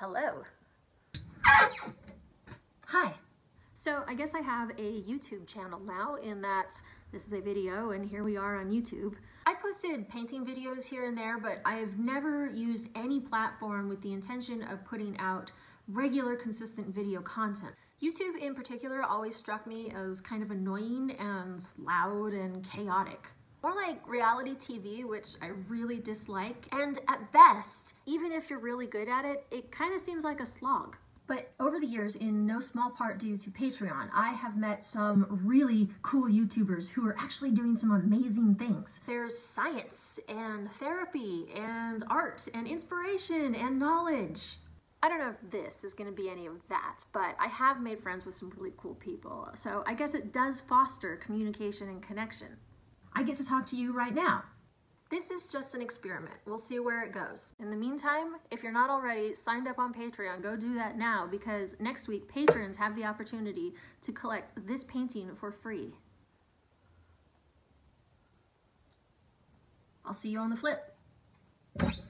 Hello. Hi. So I guess I have a YouTube channel now in that this is a video and here we are on YouTube. I've posted painting videos here and there, but I've never used any platform with the intention of putting out regular, consistent video content. YouTube in particular always struck me as kind of annoying and loud and chaotic. More like reality TV, which I really dislike. And at best, even if you're really good at it, it kind of seems like a slog. But over the years, in no small part due to Patreon, I have met some really cool YouTubers who are actually doing some amazing things. There's science and therapy and art and inspiration and knowledge. I don't know if this is going to be any of that, but I have made friends with some really cool people, so I guess it does foster communication and connection. I get to talk to you right now. This is just an experiment. We'll see where it goes. In the meantime, if you're not already signed up on Patreon, go do that now, because next week patrons have the opportunity to collect this painting for free. I'll see you on the flip.